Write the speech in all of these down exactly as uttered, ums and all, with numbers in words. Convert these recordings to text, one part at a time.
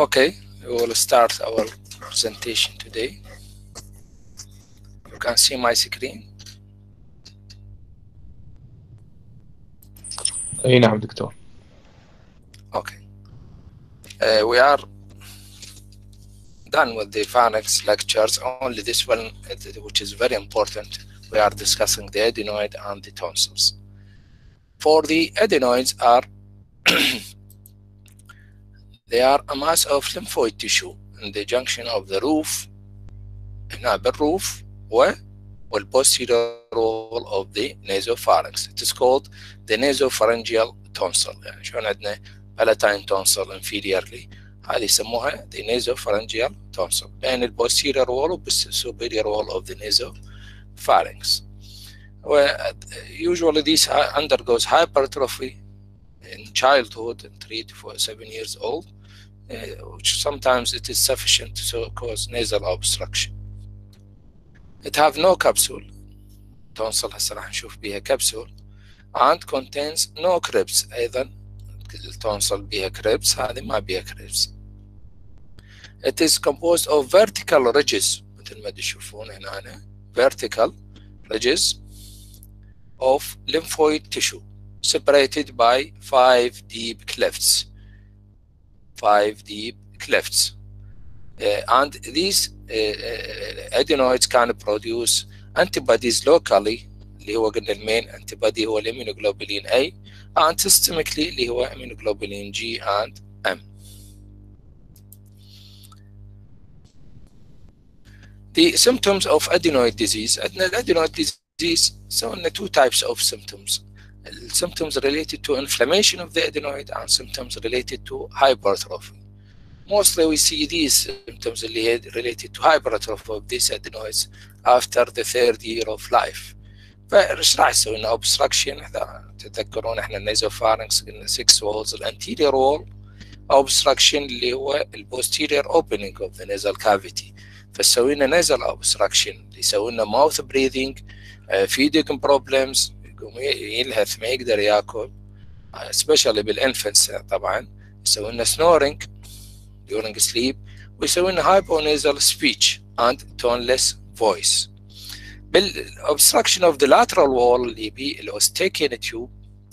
Okay, we will start our presentation today. You can see my screen. اي نعم دكتور. Okay. Uh, we are done with the pharynx lectures. Only this one, which is very important. We are discussing the adenoid and the tonsils. For the adenoids are they are a mass of lymphoid tissue in the junction of the roof, هنا بالroof و والposterior wall of the nasopharynx. It is called the nasopharyngeal tonsil. يعني شلون عندنا palatine tonsil inferiorly، هذه يسموها the nasopharyngeal tonsil بين ال posterior wall وال superior wall of the nasopharynx. Usually this undergoes hypertrophy in childhood and three to four, seven years old, uh, which sometimes it is sufficient to cause nasal obstruction. It have no capsule. tonsil هسه راح نشوف بيها capsule and contains no crypts. أيضا التونسل بيها crypts، هذه ما بيها crypts. It is composed of vertical ridges مثل ما تشوفون هنا vertical ridges of lymphoid tissue separated by five deep clefts. Five deep clefts. Uh, and these uh, uh, adenoids can produce antibodies locally اللي هو قلنا المين antibody هو الامينوجلوبولين A and systemically اللي هو immunoglobulin G and M. The symptoms of adenoid disease. Adenoid disease سوينا two types of symptoms. Symptoms related to inflammation of the adenoid and symptoms related to hypertrophy. Mostly we see these symptoms اللي هي related to hypertrophy of these adenoids after the third year of life. فايش راح يسوي لنا obstruction؟ اذا تتذكرون احنا النيزوفارنكس قلنا six walls، الانتيريور wall obstruction اللي هو البوستيريور opening of the nasal cavity، فسوي لنا nasal obstruction يسوي لنا mouth breathing، uh, feeding problems، يقوم يلهث ما يقدر ياكل، especially بالانفنتس طبعا، يسوي لنا snoring during sleep، ويسوي لنا hyponasal speech and toneless voice. بالobstruction of the lateral wall اللي بي الاوستيكين تيوب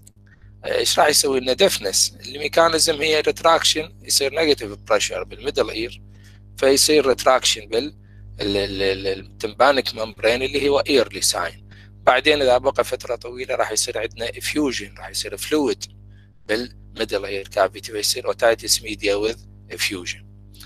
ايش راح يسوي لنا deafness. الميكانيزم هي retraction، يصير negative pressure بالميدل اير فيصير retraction بال التمبانيك ممبرين اللي هو early sign. بعدين اذا بقى فتره طويله راح يصير عندنا effusion، راح يصير fluid بالميدل اير كافيتي فيصير otitis media with effusion.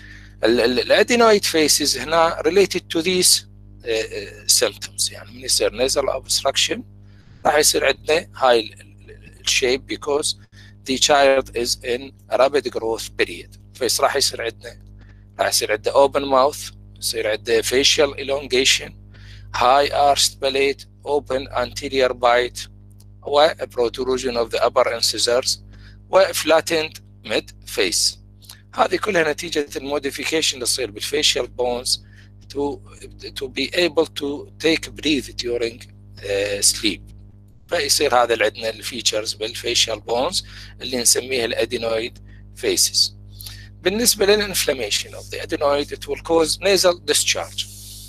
الادينويد faces هنا related to these Uh, uh, symptoms. يعني من يصير nasal obstruction راح يصير عندنا هاي الشيب because the child is in a rapid growth period. فيص راح يصير عندنا راح يصير عندنا open mouth، يصير عندنا facial elongation، high arched palate، open anterior bite، و protrusion of the upper incisors، و flattened mid face. هذه كلها نتيجة الموديفيكيشن اللي تصير بالfacial bones to to be able to take breath during uh, sleep. فيصير هذا اللي عندنا الفيتشرز بالفيشال بونز اللي نسميها الادينويد فيسز. بالنسبه للانفلاميشن اوف ذا adenoid it will cause nasal discharge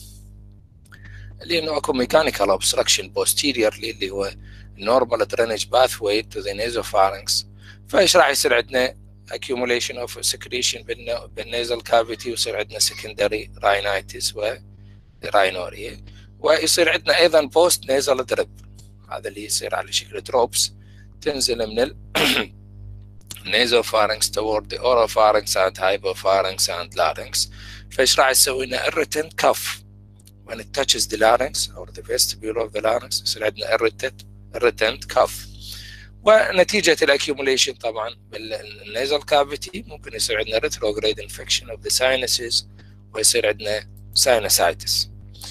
لانه اكو ميكانيكال obstruction posteriorly اللي هو normal drainage pathway to the nasopharynx. فايش راح يصير عندنا accumulation of secretion بالنازل cavity، ويصير عندنا secondary rhinitis و rhinorrhea، ويصير عندنا ايضا post nasal drip، هذا اللي يصير على شكل drops تنزل من ال nasopharynx toward the oropharynx and hypopharynx and larynx. فايش راح يسوي لنا irritant cough when it touches the larynx or the vestibule of the larynx، يصير عندنا irritant irritant cough. ونتيجة الاكيوميليشن طبعا بالنازل كافيتي ممكن يصير عندنا retrograde infection of the sinuses ويصير عندنا sinusitis.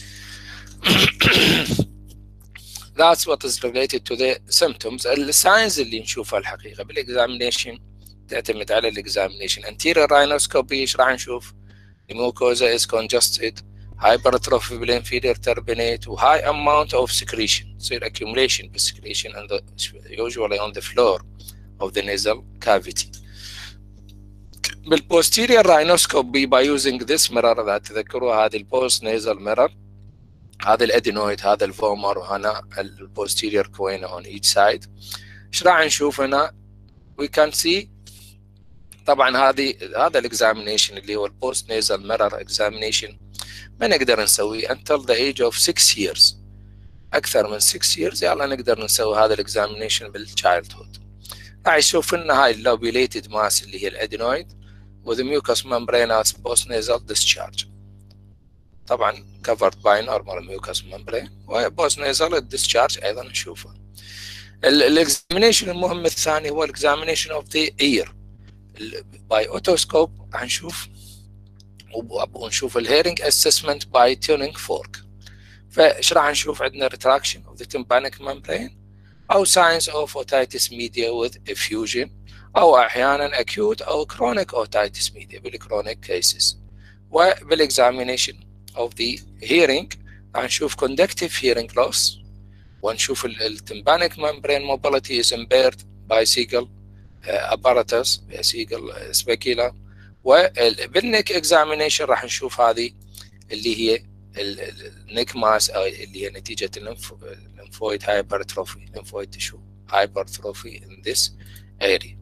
That's what is related to the symptoms. الساينز اللي نشوفها الحقيقة بالاكزامينيشن تعتمد على الاكزامينيشن. anterior rhinoscopy ايش راح نشوف؟ mucosa is congested، hypertrophy بالinferior turbinate، و high amount of secretion، يصير accumulation بالsecretion on the usually on the floor of the nasal cavity. بالposterior rhinoscopy by using this mirror إذا تذكروا هذه البوست نيزل mirror، هذا الادينويد هذا الفومر وهنا البوستيريور كوين on each side. ايش راح نشوف هنا؟ we can see طبعا هذه هذا الاكزامينيشن اللي هو البوست نيزل ميرور اكزامينيشن ما نقدر نسويه until the age of six years. اكثر من six years يلا نقدر نسوي هذا الاكزامينيشن بالتشايلد هود. راح يشوف لنا هاي اللوبيليتد ماس اللي هي الادينويد with mucous membranous post nasal discharge. طبعا covered by normal mucous membrane وبوست نيزل discharge ايضا نشوفه. الاكزامينيشن المهم الثاني هو الاكزامينيشن اوف ذا اير باي اوتوسكوب. راح نشوف ونشوف الهيرنج اسسمنت باي تيونينج فورك. فايش راح نشوف؟ عندنا retraction of the tympanic membrane او signs of otitis media with effusion او احيانا acute او chronic otitis media بالchronic cases. وبالاكزامينيشن of the hearing راح نشوف conductive hearing loss ونشوف التمبانيك membrane mobility is impaired by cegal apparatus cegal specula. وبالنيك examination راح نشوف هذه اللي هي النيك ماس اللي هي نتيجة الليمفويد hypertrophy lymphoid tissue hypertrophy in this area.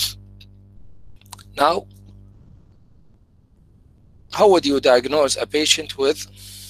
Now, how would you diagnose a patient with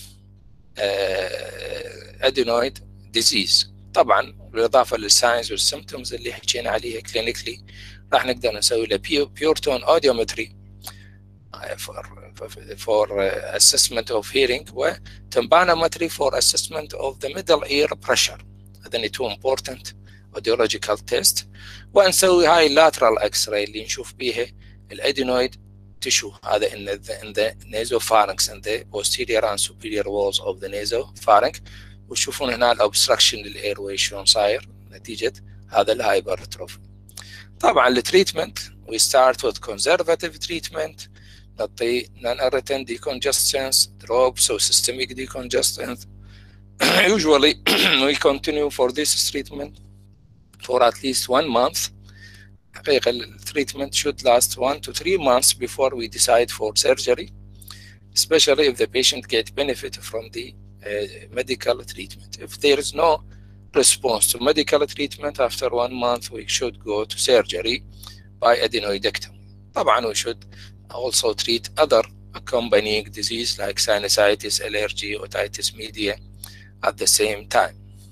uh, adenoid disease؟ طبعا بالاضافه للساينز والسيمبتومز اللي حكينا عليها كلينيكلي راح نقدر نسوي له بيور تون اوديومتري for for assessment of hearing وتمبانومتري for assessment of the middle ear pressure. هذين two important audiological test. ونسوي هاي اللاترال اكس راي اللي نشوف بيها الادينويد tissue هذا in the, in the nasopharynx and the posterior and superior walls of the nasopharynx. وتشوفون هنا الأوبستراكشن للإير واي شلون صاير نتيجة هذا الهايبرتروفي. طبعا التريتمنت we start with conservative treatment نعطي non-irritant decongestants drops or systemic decongestants. Usually we continue for this treatment for at least one month. حقيقة التريتمنت should last one to three months before we decide for surgery, especially if the patient get benefit from the Uh, medical treatment. If there is no response to medical treatment after one month, we should go to surgery by adenoidectomy. طبعا we should also treat other accompanying disease like sinusitis, allergy, otitis media at the same time.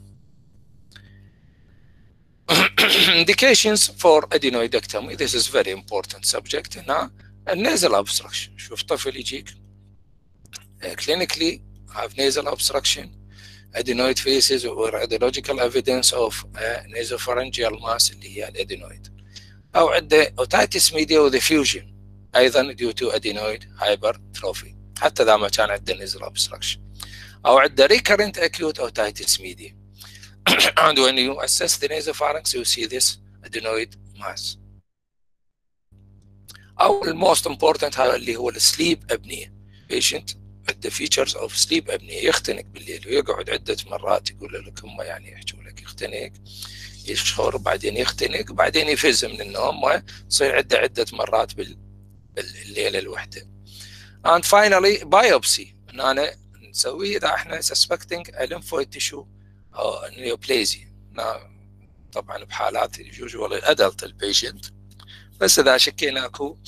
Indications for adenoidectomy. This is very important subject. هنا النازل obstruction. شوف طفل يجيك uh, clinically have nasal obstruction, adenoid faces or radiological evidence of uh, nasopharyngeal mass اللي هي الادينويد. أو عنده otitis media with effusion أيضا due to adenoid hypertrophy حتى إذا ما كان عنده nasal obstruction. أو عنده recurrent acute otitis media. And when you assess the nasopharynx you see this adenoid mass. أو most important اللي هو sleep apnea. Patient عنده features of sleep apnea يختنق بالليل ويقعد عدة مرات يقول لك هم يعني يحكوا لك يختنق يشخر بعدين يختنق وبعدين يفز من النوم ويصير عنده عدة مرات بالليلة الوحدة. And finally biopsy أنا نسويه إذا احنا suspecting a lymphoid tissue أو neoplasia. طبعا بحالات usually adult patient بس إذا شكينا أكو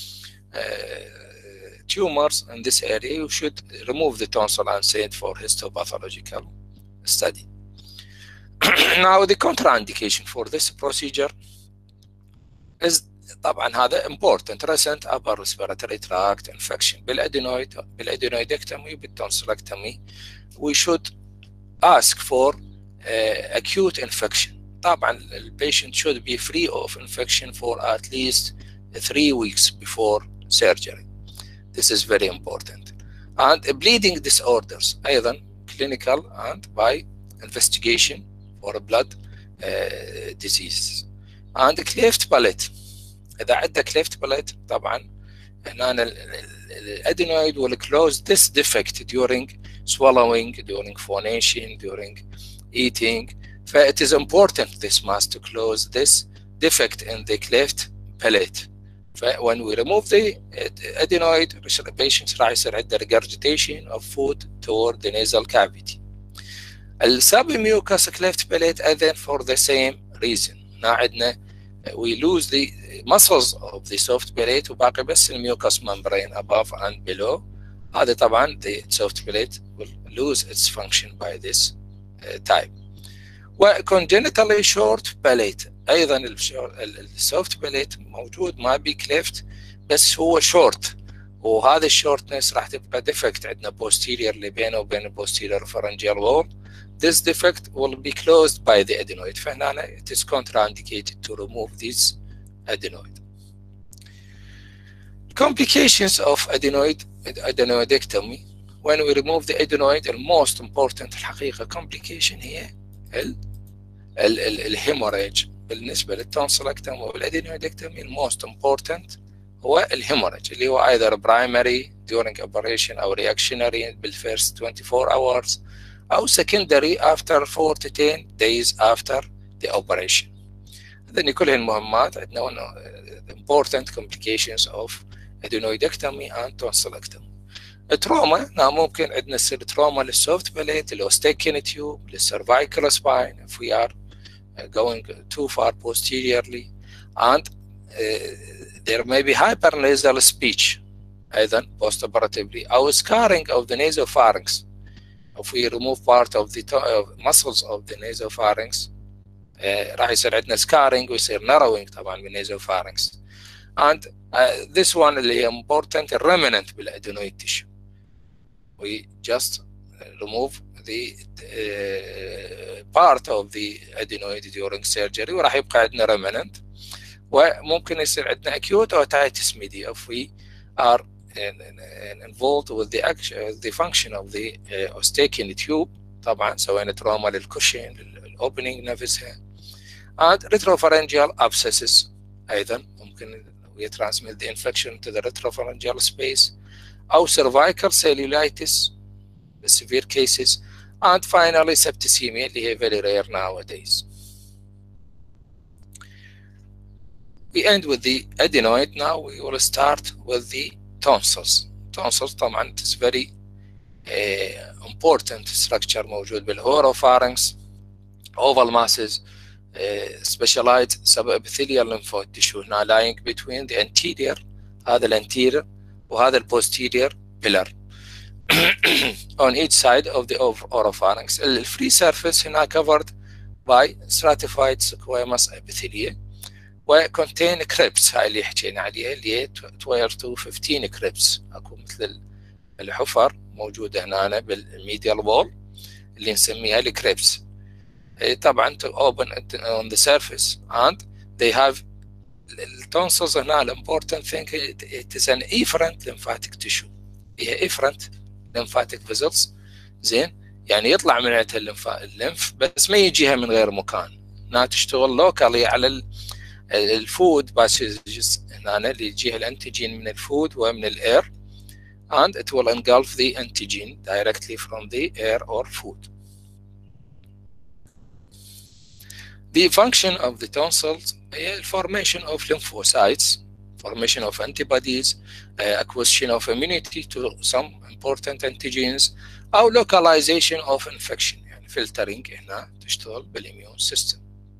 tumors in this area you should remove the tonsil and send for histopathological study. Now the contraindication for this procedure is طبعا هذا important recent upper respiratory tract infection بالادenoid بالadenoidectomy بالtonsillectomy we should ask for uh, acute infection. طبعا the patient should be free of infection for at least three weeks before surgery. This is very important. And bleeding disorders أيضا clinical and by investigation for blood uh, disease. And cleft palate إذا عنده cleft palate طبعا هنا الادenoid will close this defect during swallowing, during phonation, during eating. So it is important this mass to close this defect in the cleft palate ف when we remove the adenoid patient راح يصير عنده regurgitation of food toward the nasal cavity. ال submucous cleft palate أيضا for the same reason. هنا عندنا we lose the muscles of the soft palate وباقي بس الميوكس membrane above and below. هذا طبعا the soft palate will lose its function by this uh, type. و congenitally short palate أيضا السوفت palate موجود ما بي cleft بس هو short، وهذا الشورتنس راح تبقى defect عندنا posterior اللي بينه وبين posterior pharyngeal wall. This defect will be closed by the adenoid. فهنا it is contraindicated to remove this adenoid. Complications of adenoid adenoidectomy. When we remove the adenoid, the most important الحقيقة complication هي ال ال ال الهيموريج. بالنسبة للتونسيلكتومي والادينويدكتومي ال most important هو الهيموريج اللي هو either primary during operation أو reactionary بالfirst twenty-four hours أو secondary after four to ten days after the operation. هذين كلهن مهمات عندنا important complications of adenoidectomy and tonsillectomy. التروما نعم ممكن عندنا تصير تروما للسوفت باليت اللي هو stecking tube للcervical spine if we are going too far posteriorly and uh, there may be hypernasal speech أيضا postoperatively أو scarring of the nasopharynx. If we remove part of the uh, muscles of the nasopharynx uh, راح يصير عندنا scarring ويصير narrowing طبعا بالنasopharynx. And uh, this one اللي important remnant بالادenoid tissue. We just remove the uh, part of the adenoid during surgery وراح يبقى عندنا remnant. وممكن يصير عندنا acute otitis media if we are involved with the action, the function of the uh, Eustachian tube طبعا سوينا تروما للكوشين للأوبننج نفسها. and retropharyngeal abscesses أيضا ممكن يترانسميت the infection to the retropharyngeal space أو cervical cellulitis severe cases and finally septicemia اللي هي very rare nowadays. We end with the adenoid. Now we will start with the tonsils. Tonsils طبعا is very uh, important structure موجود بالoropharynx, oval masses, uh, specialized subepithelial lymphoid tissue هنا lying between the anterior هذا الانتيرير وهذا البوستيريور pillar on each side of the oropharynx. The free surface هنا covered by stratified squamous epithelia و contain crypts هاي اللي حكينا عليها اللي هي twelve to fifteen crypts. اكو مثل الحفر موجوده هنا بالميديال wall اللي نسميها الكريبس. طبعا to open on the surface and they have التونسلز هنا الامبورتنت thing it is an efferent lymphatic tissue. هي efferent lymphatic vessels زين يعني يطلع من عندها الليمف بس ما يجيها من غير مكان. هنا تشتغل لوكالي على الفود باسجز هنا اللي يجيها الانتيجين من الفود ومن الاير and it will engulf the antigen directly from the air or food. The function of the tonsils is the formation of lymphocytes, formation of antibodies, uh, acquisition of immunity to some important antigens أو localization of infection يعني filtering هنا تشتغل بالimmune system.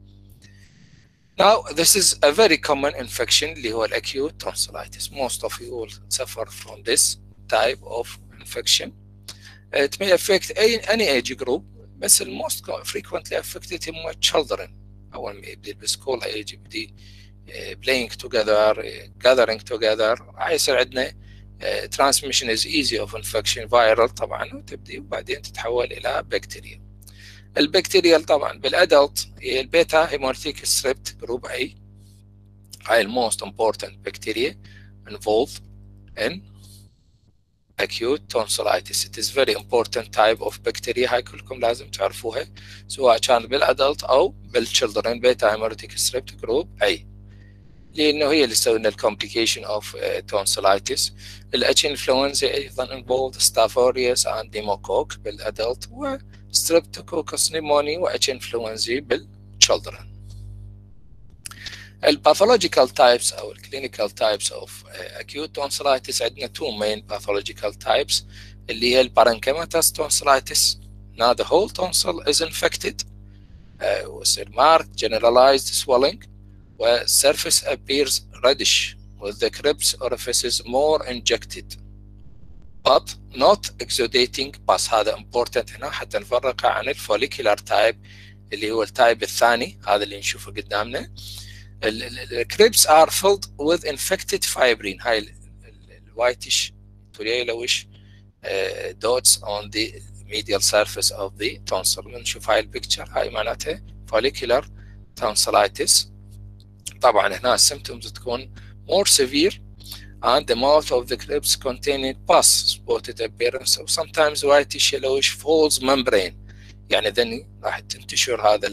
Now this is a very common infection اللي هو acute tonsillitis. Most of you will suffer from this type of infection. It may affect any age group بس the most frequently affected هم children. أول ما يبدأ بالسكول age يبدي playing together, gathering together هيصير عندنا transmission is easy of infection viral طبعا وتبدي وبعدين تتحول إلى بكتيريا. البكتيريال طبعا بالادلت هي البيتا هيموليتيك ستريبت جروب A هاي الموست important bacteria involved in acute tonsillitis. It is very important type of bacteria هاي كلكم لازم تعرفوها سواء كان بالادلت او بالchildren بيتا هيموليتيك ستريبت جروب A لانه هي اللي تسوي لنا الكومبليكيشن اوف tonsillitis. الاتش انفلونزا ايضا involved staph aureus and pneumococcus بالادلت و streptococcus pneumoniae و H influenza بالchildren. الباثولوجيكال تايبس او الكلينيكال تايبس اوف acute tonsillitis عندنا two main pathological types اللي هي البارنكيماتس tonsillitis. Now the whole tonsil is infected uh, with marked generalized swelling where surface appears reddish with the crypts orifices more injected but not exudating pus. هذا important هنا حتى نفرقه عن الفوليكولار تايب اللي هو التايب الثاني، هذا اللي نشوفه قدامنا. The crypts are filled with infected fibrin. هاي الوايتش to yellowish uh, dots on the medial surface of the tonsil. نشوف هاي البيكتشر، هاي معناتها follicular tonsillitis. طبعا هنا symptoms تكون more severe and the mouth of the crypts containing pus, spotted appearance or sometimes whitish yellowish false membrane. يعني then راح تنتشر هذا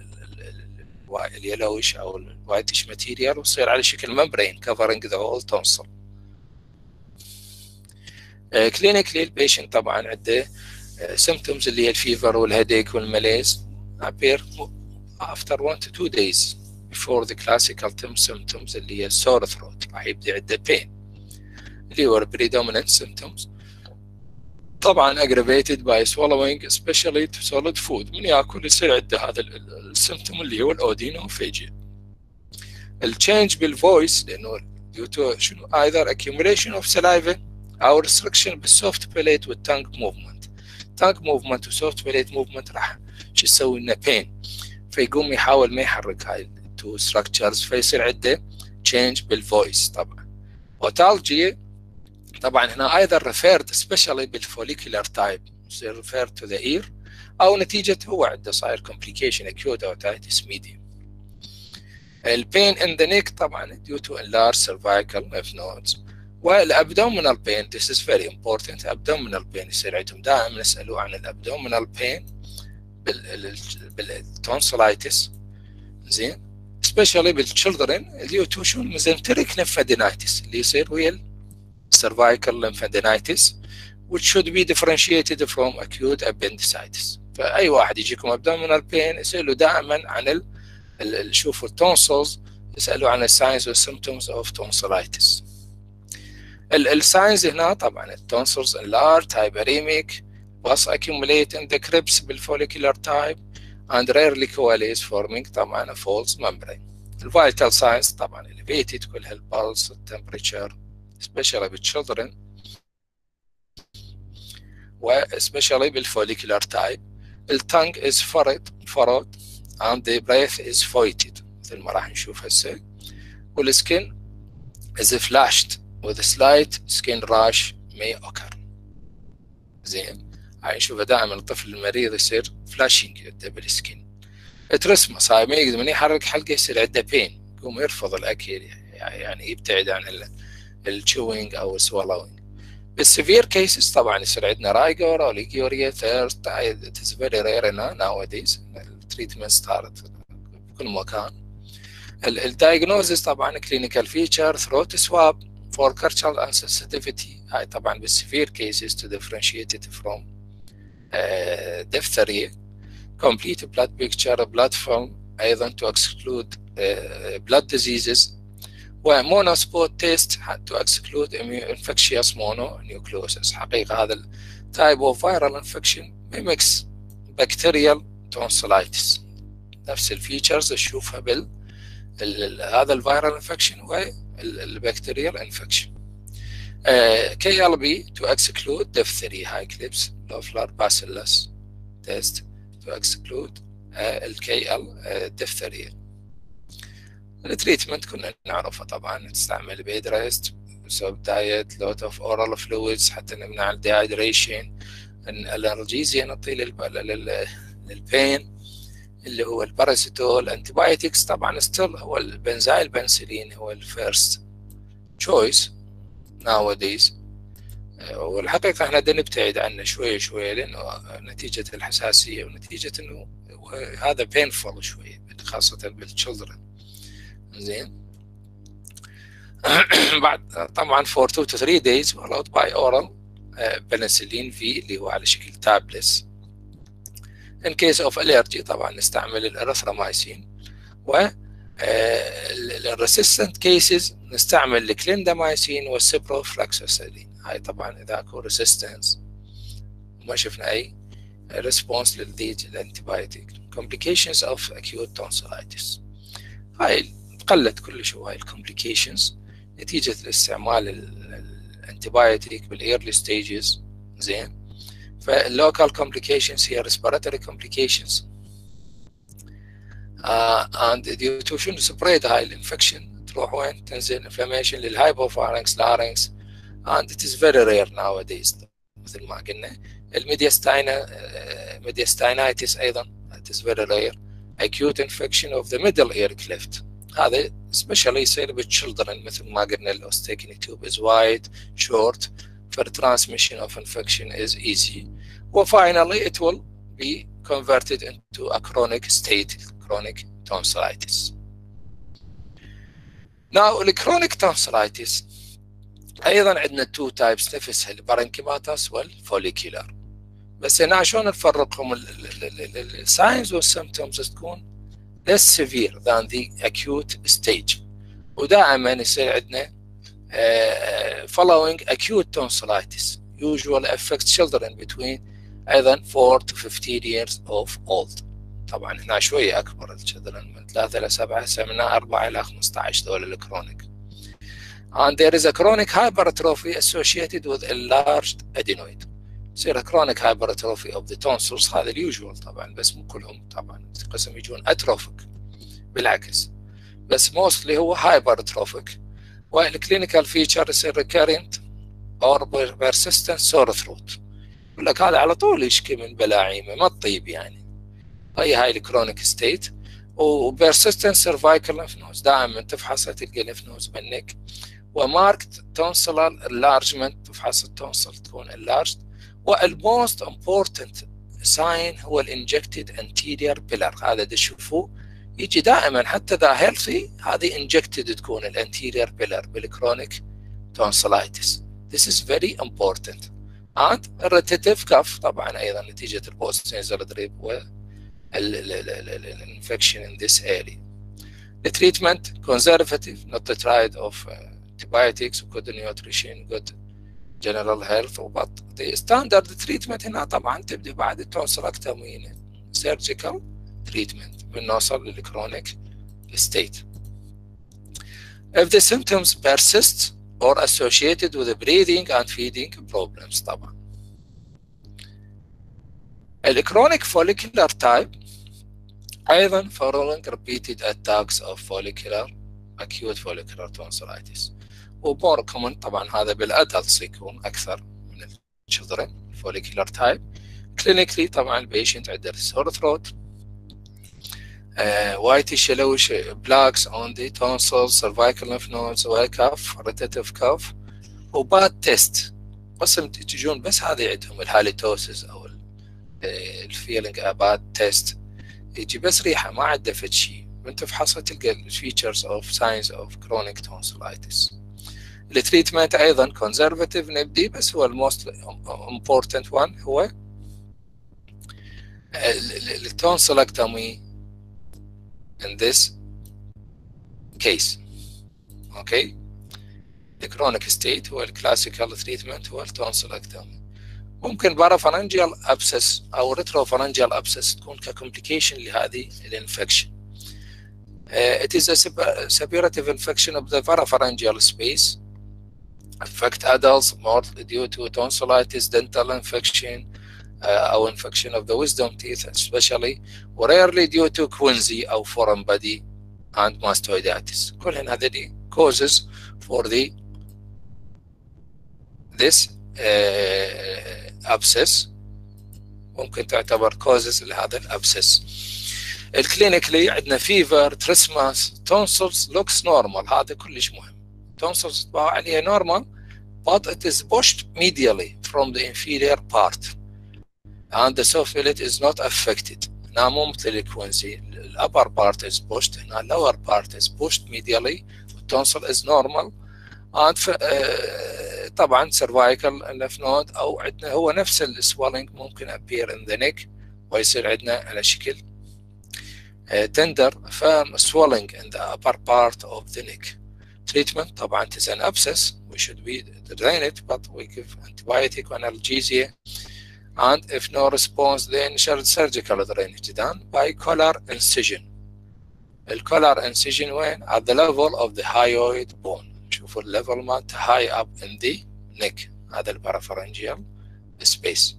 اليلويش او الوايتش ماتيريال ويصير على شكل membrane covering the whole tonsil. كلينيكلي البيشنت طبعا عنده symptoms اللي هي الفيفر والهيديك والماليز appear after one to two days before the classical symptoms اللي هي sore throat. راح يبدأ عنده pain اللي هو predominant symptoms طبعا aggravated by swallowing especially to solid food. من ياكل يصير عنده هذا السيمتوم اللي هو الاودينوفاجيا. التشينج بالفويس لانه due to شنو either accumulation of saliva او restriction بالsoft palate والtongue movement. tongue movement وsoft palate movement راح شو يسوي لنا pain فيقوم يحاول ما يحرك هاي two structures فيصير عنده change بالفويس. طبعا otalgia طبعا هنا either referred especially بالfollicular type يصير referred to the ear أو نتيجة هو عنده صاير complication acute otitis media. البين in the neck طبعا due to enlarged cervical lymph nodes. والabdominal pain this is very important. abdominal pain يصير عندهم دائما نسألوا عن الabdominal pain بالtonsillitis زين especially بالchildren due to شو mesenteric lymphadenitis اللي يصير ويا cervical lymphadenitis which should be differentiated from acute appendicitis. فأي واحد يجيكم abdominal pain يسألوا دائما عن ال شوفوا التونسلز يسألوا عن الساينز والسيمتومز of tonsillitis. الساينز هنا طبعا التونسلز enlarged hyperemic pus accumulate in the crypts بالfollicular type and rarely coalesce forming طبعا a false membrane. الvital signs طبعا elevated كلها البلس temperature especially بالchildren و especially بالfollicular type. الtongue is furrowed furrowed and the breath is voided مثل ما راح نشوف هسه. والskin is flashed with a slight skin rash may occur. زين هاي نشوفها دائما الطفل المريض يصير flashing بالسكين سكين. ترسمس هاي ما يقدر من يحرك حلقه يصير عنده pain يقوم يرفض الاكل يعني يبتعد عن الchewing او swallowing. بالسيفير كيسز طبعا يصير عندنا رايجور او ليجوريا ثيرست. it is very rare nowadays. التريتمنت صارت بكل مكان. الدايجنوزس طبعا كلينيكال فيتشر ثروت سواب for cultural insensitivity. هاي طبعا بالسيفير كيسز to differentiate it from uh, diphtheria. complete blood picture blood film ايضا to exclude uh, blood diseases. ومونوسبوت تيست to exclude infectious mononucleosis. حقيقة هذا type of viral infection mimics bacterial tonsillitis. نفس الفيتشرز نشوفها بال هذا الفيرال انفكشن والبكتيريال انفكشن. كي ال بي to exclude diphtheria. هاي كليبس لوفلر باسيلس تيست to exclude الكي ال diphtheria. التريتمنت كنا نعرفه طبعا نستعمل بيد ريست سوب دايت لوت اوف اورال فلويدز حتى نمنع الديهايدريشن. الانالجيزيا نعطي للبين اللي هو الباراسيتول. انتيبايوتكس طبعا ستيل هو البنزايل بنسلين هو الفيرست تشويس nowadays. والحقيقة احنا بدنا نبتعد عنه شوية شوية لأنه نتيجة الحساسية ونتيجة انه هذا painful شوية خاصة بالchildren. زين بعد طبعا for two to three days followed by oral penicillin V اللي هو على شكل tablets. in case of allergy طبعا نستعمل الاريثرومايسين. و الريسيستنت كيسز نستعمل الكليندامايسين والسيبروفلوكساسيلين. هاي طبعا اذا اكو ريسيستنس وما شفنا اي ريسبونس للذيج الانتيبايوتيك. complications of acute tonsillitis، هاي قلت كلش هواي الكومبليكيشنز نتيجة الاستعمال الانتيبايوتيك بالايرلي ستيجز. زين، فاللوكال complications هي respiratory complications uh, and due to شنو spread هاي الانفكشن تروح وين؟ تنزل inflammation للهايبوفارنكس larynx and it is very rare nowadays مثل ما قلنا. الميدياستاينا ميدياستاينايتس ايضا it is very rare. acute infection of the middle ear cleft، هذا especially يصير بالchildren مثل ما قلنا الاوستيكني tube is wide short for transmission of infection is easy. وfinally it will be converted into a chronic state, chronic tonsillitis. Now the chronic tonsillitis ايضا عندنا two types نفسها البارنكيماتس والفوليكيولار. بس هنا شلون نفرقهم؟ الساينز والسيمبتومز تكون less severe than the acute stage. ودائما يصير عندنا uh, following acute tonsillitis usually affects children between ايضا four to fifteen years of old. طبعا هنا شويه اكبر الchildren من ثلاثة إلى سبعة، من أربعة إلى خمسة عشر دول الكرونيك. And there is a chronic hypertrophy associated with enlarged adenoid. يصير chronic hypertrophy of the tonsils، هذا اليوجوال طبعا، بس مو كلهم طبعا، قسم يجون atrophic بالعكس، بس mostly هو hypertrophic. والclinical feature يصير recurrent or persistent sore throat. يقول لك هذا على طول يشكي من بلاعيمه ما تطيب يعني. هي هاي الكرونيك ستيت. و persistent cervical lymph nodes، دائما تفحص تلقى lymph nodes بالنك. وماركت tonsillar enlargement، تفحص التونسل تكون enlarged. والموست امبورتنت ساين هو الانجكتد anterior pillar، هذا تشوفوه يجي دائما حتى ذا هيلثي، هذه انجكتد تكون الانتيريور pillar بالكرونيك tonsillitis. This is very important. and الريتيتيف كف طبعا ايضا نتيجه البوست نيزل دريب والانفكشن in this area. The treatment conservative, not the tried of uh, antibiotics, good nutrition, good general health. وبط the standard treatment هنا طبعا تبدأ بعد التونسلكتومي surgical treatment بنوصل للكرونيك state. If the symptoms persist or associated with the breathing and feeding problems طبعا. الchronic follicular type أيضا following repeated attacks of follicular acute follicular tonsillitis. ومور كومن طبعا هذا بالادلتس يكون اكثر من الchildren follicular type. clinically طبعا البيشنت عنده sore throat, uh, whitish yellowish plaques on the tonsils, cervical lymph nodes وكف rotative كف وباد تيست. بس تجون بس هذه عندهم الهاليتوسيس او الفيلينج اباد تيست، يجي بس ريحه ما عنده فد شيء، من تفحصها تلقى الفيتشرز اوف ساينز اوف كرونيك tonsillitis. التريتمنت ايضا كونزرفاتيف نبدي، بس هو الموست امبورتنت وان هو التونسلكتومي in this case. اوكي، الكرونيك ستيت هو الكلاسيكال تريتمنت هو التونسلكتومي. ممكن بارافرنجيال ابسس او ريتروفرنجيال ابسس تكون ككومبليكيشن لهذه الانفكشن. Uh, it is a suppurative infection of the parapharyngeal space, affect adults more due to tonsillitis, dental infection, uh, or infection of the wisdom teeth especially, or rarely due to quinsy or foreign body and mastoiditis. كلهن هذه causes for the this uh, abscess ممكن تعتبر causes لهذا الابسس. الكلينيكلي عندنا فيفر، تريسماس، تونسلز لوكس نورمال، هذا كلش مهم. تونسلز تباع عليها نورمال but it is pushed medially from the inferior part and the soft palate is not affected. هنا مو مثل الكوينسي، ال upper part is pushed، هنا ال lower part is pushed medially. التونسل is normal and ف... uh, طبعا cervical lymph node او عندنا هو نفس السوالينج ممكن appear in the neck ويصير عندنا على شكل uh, tender firm swelling in the upper part of the neck. Treatment طبعا it is an abscess, we should be drain it, but we give antibiotic or analgesia, and if no response then surgical drainage done by collar incision. The collar incision when at the level of the hyoid bone. شوفوا الليفل مالته high up in the neck، هذا البارافرنجيال space.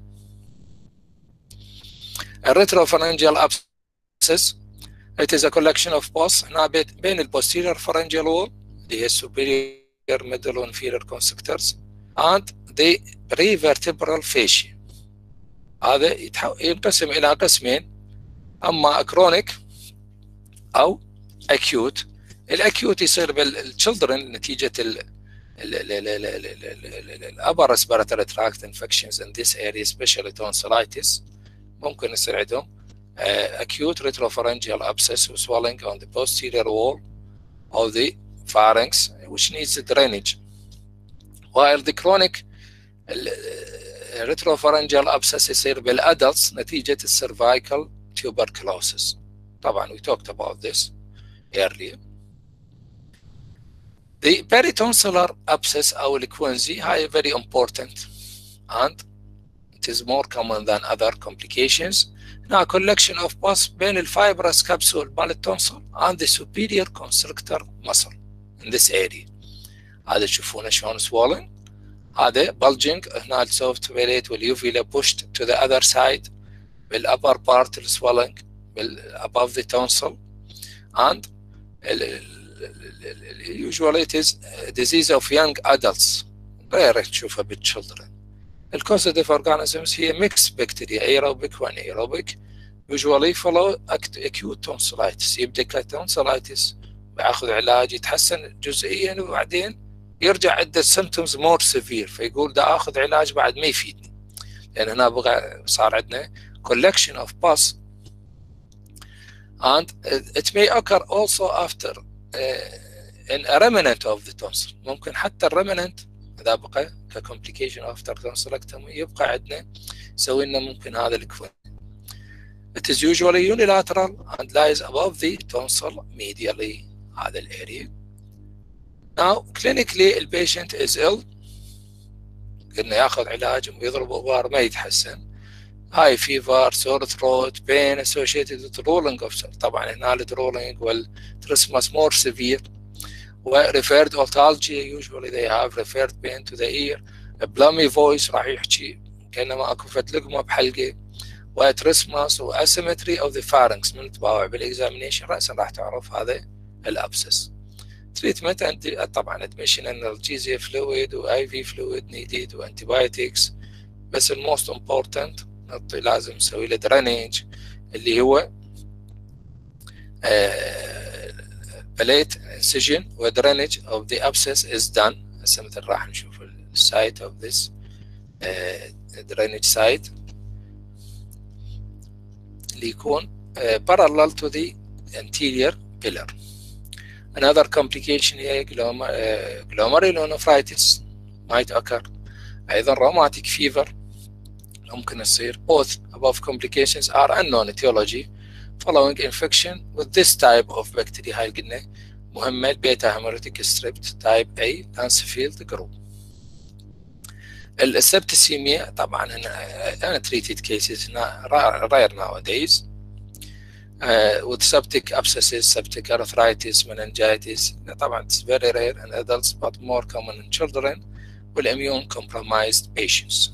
الريتروفرنجيال abscess it is a collection of pus هنا بين البوستيريور pharyngeal wall اللي هي superior middle و inferior constrictors and the prevertebral fascia. هذا ينقسم إلى قسمين، أما chronic أو acute. الأكيوت يصير بالchildren نتيجة ال upper respiratory tract infections in this area especially tonsillitis ممكن يصير عندهم uh, acute retropharyngeal abscess or swelling on the posterior wall of the pharynx which needs drainage, while the chronic retropharyngeal abscess يصير بالadults نتيجة cervical tuberculosis. طبعا we talked about this earlier. The peritonsillar abscess أو الكوينزي هاي very important and it is more common than other complications. Now collection of pus بين الفايبرس capsule مال التونسل and the superior constrictor muscle in this area. هذا تشوفونه شلون swollen، هذا bulging هنا الsoft palate والuvula pushed to the other side بالupper part swelling above the tonsil, and usually it is a disease of young adults rare تشوفها بالchildren. الcausative organisms هي mixed bacteria aerobic و anaerobic usually follow acute tonsillitis. يبدأ كtonsillitis بياخذ علاج يتحسن جزئيا وبعدين يرجع عدة symptoms more severe فيقول دا اخذ علاج بعد ما يفيدني، لان هنا بقى صار عندنا collection of pus and it may occur also after uh, in a remnant of the tonsil. ممكن حتى الريمننت إذا بقى كcomplication after tonsillectomy يبقى عندنا يسوي لنا ممكن هذا الكوين. It is usually unilateral and lies above the tonsil medially هذا الاريا. Now clinically the patient is ill، قلنا ياخذ علاج ويضرب أبار ما يتحسن، high fever, sore throat, pain associated with drooling of cells. طبعا هنا الدرولينج والترسمس more severe، و referred otology usually they have referred pain to the ear، a plummy voice راح يحكي كأنما اكو فت لقمة بحلقه، وترسمس و asymmetry of the pharynx من تباوع بالاكزامينيشن رأسا راح تعرف هذا الابسس. treatment طبعا admission analgesia fluid و آي في fluid needed و antibiotics، بس ال most important لازم نسوي له درينج اللي هو بليت انسجن ودرينج of the abscess is done. هسه مثل راح نشوف السايت of this drainage site اللي يكون parallel to the anterior pillar. Another complication هي glomerulonephritis might occur، أيضا rheumatic fever ممكن يصير. both above complications are unknown etiology following infection with this type of bacteria. هاي قلنا مهمة البيتا هيموريتيك ستريبت type A Lancefield group. السبتسيميا طبعا هنا untreated cases هنا rare nowadays uh, with septic abscesses, septic arthritis, meningitis. طبعا it's very rare in adults but more common in children with immune compromised patients.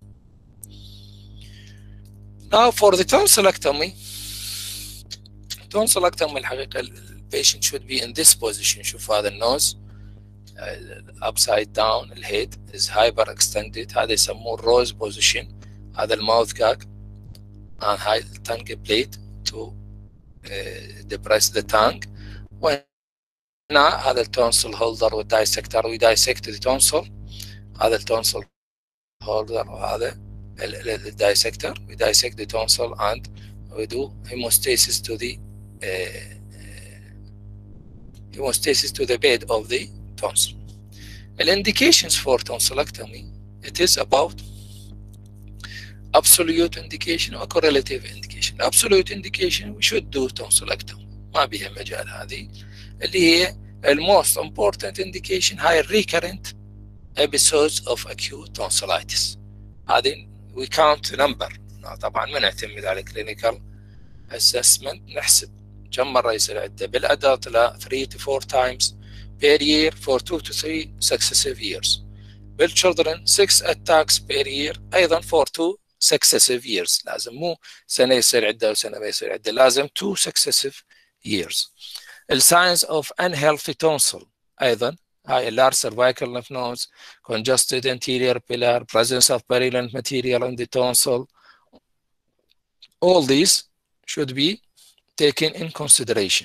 Now for the tonsillectomy, tonsillectomy الحقيقة the patient should be in this position. شوف هذا النوز uh, upside down، الهيد is hyperextended، هذا يسموه rose position، هذا الماوث gag and هاي الtongue plate to uh, depress the tongue. وهنا هذا التونسل هولدر والدايسكتر ويدايسكت التونسل، هذا التونسل هولدر وهذا the dissector. We dissect the tonsil and we do hemostasis to the uh, uh, hemostasis to the bed of the tonsil. The indications for tonsillectomy, it is about absolute indication or correlative indication. indication. Absolute indication we should do tonsillectomy. ما بيها مجال هذه اللي هي most important indication هاي recurrent episodes of acute tonsillitis. هذه we count number. طبعا ما نعتمد على clinical assessment، نحسب كم مرة يصير عنده. بالأدلت لا three to four times per year for two to three successive years. بالchildren six attacks per year أيضا for two successive years. لازم مو سنة يصير عنده وسنة ما يصير عنده، لازم two successive years. The signs of unhealthy tonsil أيضا هاي large cervical lymph nodes, congested anterior pillar, presence of purulent material in the tonsil. All these should be taken in consideration.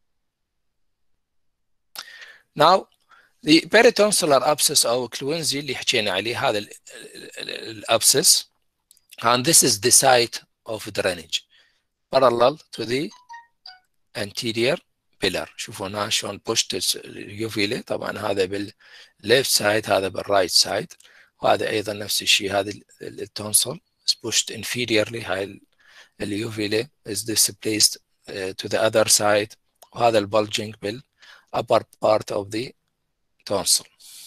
Now, the peritonsillar abscess أو كلوينزي اللي حكينا عليه هذا الابسس، and this is the site of drainage parallel to the anterior pillar. شوفوا هنا شلون pushed اليوفيلا، طبعا هذا بالليفت سايد هذا بالرايت سايد، وهذا أيضا نفس الشيء. هذا التونسل is pushed inferiorly، هاي اليوفيلا is displaced uh, to the other side، وهذا البلجنج بال upper part of the tonsil.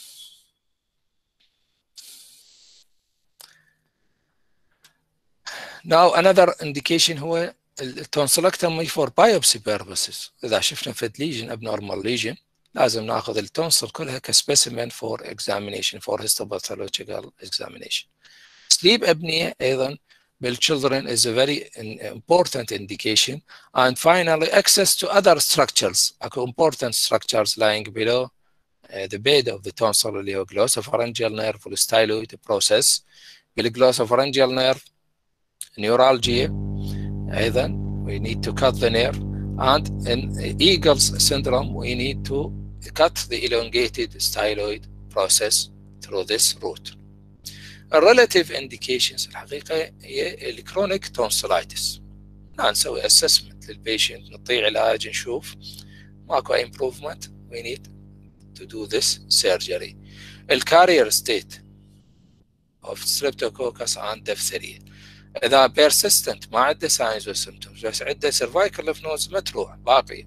Now another indication هو التونسلكتومي for biopsy purposes. إذا شفنا فد lesion abnormal lesion لازم ناخذ التونسل كلها كسبيسيمن for examination for histopathological examination. Sleep apnea أيضا بالchildren is a very important indication. And finally access to other structures, important structures lying below uh, the bed of the tonsil اللي هو glossopharyngeal nerve والstyloid process. بالglossopharyngeal nerve neuralgia أيضا we need to cut the nerve, and in Eagle's syndrome we need to cut the elongated styloid process through this route. الريلاتيف انديكيشنز الحقيقه هي الكرونيك تونسلايتس. نسوي اسسمنت للبيشنت، نعطيه علاج، نشوف ماكو امبروفمنت we need to do this surgery. الكارير ستيت of streptococcus and diphtheria اذا persistent ما عنده signs و symptoms بس عنده cervical lymph nodes ما تروح باقي،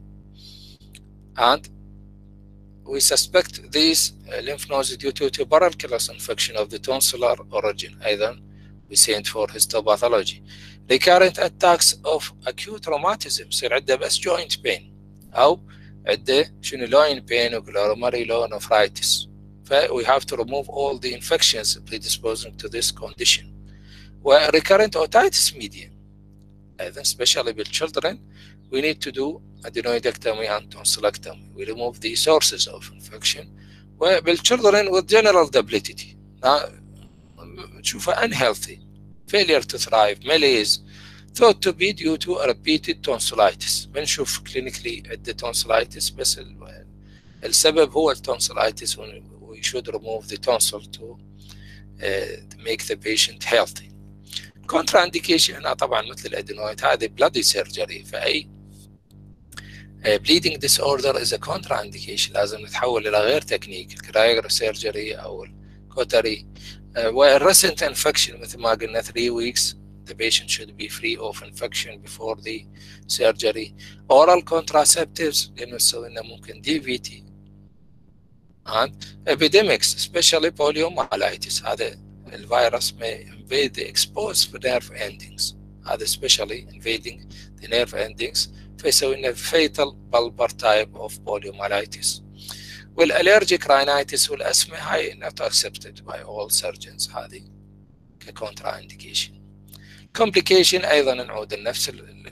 and we suspect these lymph nodes due to tuberculous infection of the tonsillar origin. أيضا we send for histopathology. Recurrent attacks of acute rheumatism يصير عنده بس joint pain أو عنده شنو loin pain و glomerulonephritis. ف we have to remove all the infections predisposing to this condition. و recurrent otitis media أيضا especially بالchildren we need to do adenoidectomy and tonsillectomy. We remove the sources of infection. وبالchildren with general debility تشوفها unhealthy, failure to thrive, malaise, thought to be due to a repeated tonsillitis. بنشوف clinically عدة tonsillitis بس السبب هو الtonsillitis. We should remove the tonsil to, uh, to make the patient healthy. contraindication هنا طبعا مثل الادينويد هذه bloody surgery، فأي bleeding disorder is a contraindication لازم نتحول إلى غير تكنيك الكرايوجرافي سيرجري أو الكوتري. والريسنت انفكشن مثل ما قلنا three weeks the patient should be free of infection before the surgery. oral contraceptives لأنه سوينا ممكن دي في تي. and epidemics especially poliomyelitis هذا الفيروس may invade the exposed nerve endings، هذا especially invading the nerve endings فيسوي لنا fatal bulbar type of poliomyelitis. والallergic rhinitis والأسمة هاي not accepted by all surgeons، هذه كcontra indication. complication أيضا نعود لنفس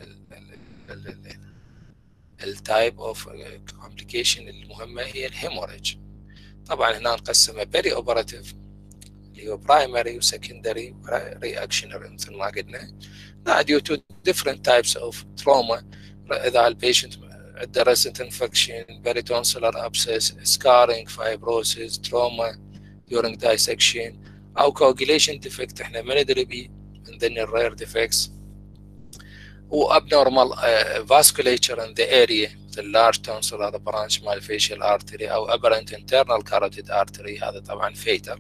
التايب of complication المهمة هي الهيموريج. طبعا هنا نقسمها peri operative اللي هو primary و secondary و reactionary مثل ما قلنا. due to different types of trauma إذا البيشنت عنده recent infection, peritonsillar abscess, scarring, fibrosis, trauma during dissection أو coagulation defect إحنا ما ندري بيه من ضمن الرير defects، و abnormal uh, vasculature in the area مثل large tonsillar branch مال facial artery أو aberrant internal carotid artery، هذا طبعا fatal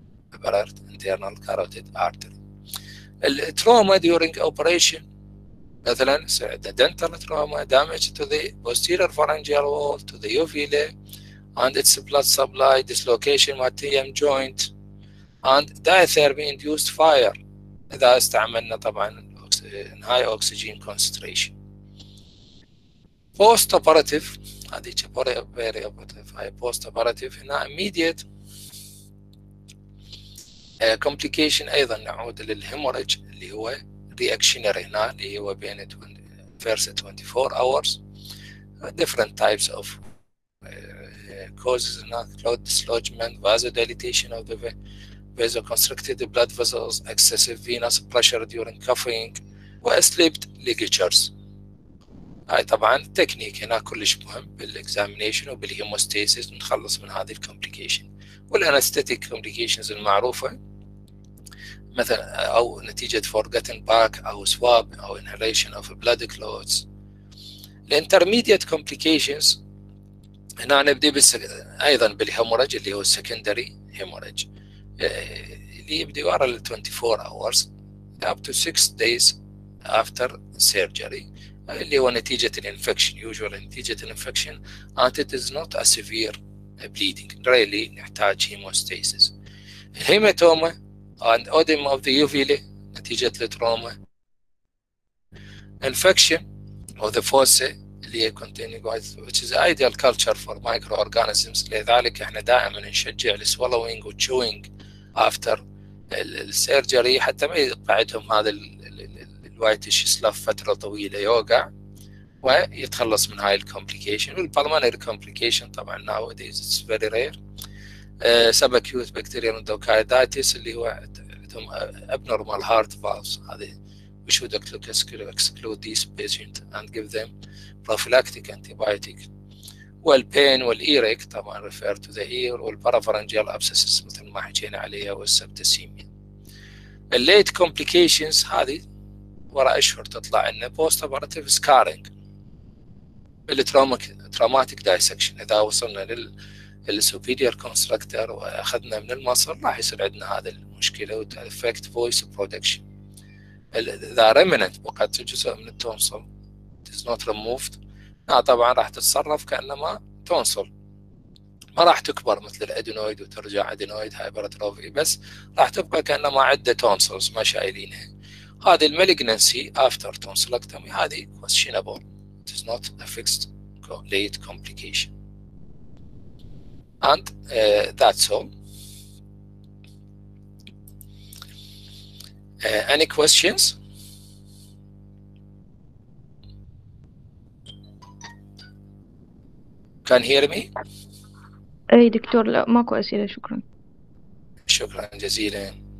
aberrant internal carotid artery. التروما during operation مثلا the dental trauma, damage to the posterior pharyngeal wall, to the uvula and its blood supply, dislocation of T M joint, and diathermy induced fire إذا استعملنا طبعا high oxygen concentration. post operative هذه very operative هاي post operative هنا immediate uh, complication أيضا نعود للهيموريج اللي هو reactionary هنا اللي هو بين first twenty-four hours. different types of uh, causes هناك clot dislodgement, vasodilatation of the vasoconstricted blood vessels, excessive venous pressure during coughing, وslipped ligatures. هاي طبعا تكنيك هنا كلش مهم بالاكزامينيشن وبالهيموستاسيس نخلص من هذه الكومبليكيشن. والانستيتيك كومبليكيشنز المعروفه مثلا او نتيجه forgotten باك او سواب او inhalation of blood clots. الانترميديت كومبليكيشنز هنا نبدي بس ايضا بالهيموريج اللي هو السكندري هيموريج اللي يبدي ورا ال twenty-four hours up to six days after surgery اللي هو نتيجة الانفكشن usually نتيجة الانفكشن and it is not a severe bleeding rarely نحتاج hemostasis. الهيماتوما and oedema of the uvula نتيجة التروما. infection of the fossa اللي هي containing which is ideal culture for microorganisms. لذلك احنا دائما نشجع السوالوينج والتشوينج after السيرجري حتى ما يقعدهم هذا الوايتش سلاف فترة طويلة يوقع ويتخلص من هاي الكومبليكيشن. والبلمونري كومبليكيشن طبعا nowadays it's very rare. subacute bacterial endocarditis اللي هو عندهم abnormal heart valves هذه we should exclude these patients and give them prophylactic antibiotic. والبين والايريك طبعا refer to the ear والبارافرنجيال abscesses مثل ما حكينا عليها والسبتسيميا. الليت كومبليكيشنز هذه وراء اشهر تطلع لنا بوست اوبراتيف سكارينج التروماتيك دايسكشن. اذا وصلنا لل السوبيريور كونستراكتور واخذنا من المصل راح يصير عندنا هذا المشكله وتأفكت فويس برودكشن. اذا ريمننت بقت جزء من التونسل is not removed لا طبعا راح تتصرف كانما تونسل ما راح تكبر مثل الادينويد وترجع ادينويد هايبرتروفي بس راح تبقى كانما عده تونسلز ما شايلينها. هذه المالجنسي افتر تونسلكتومي هذه questionable it is not a fixed late complication and uh, that's all. Uh, any questions? Can you hear me? اي دكتور لا ماكو اسئله شكرا. شكرا جزيلا.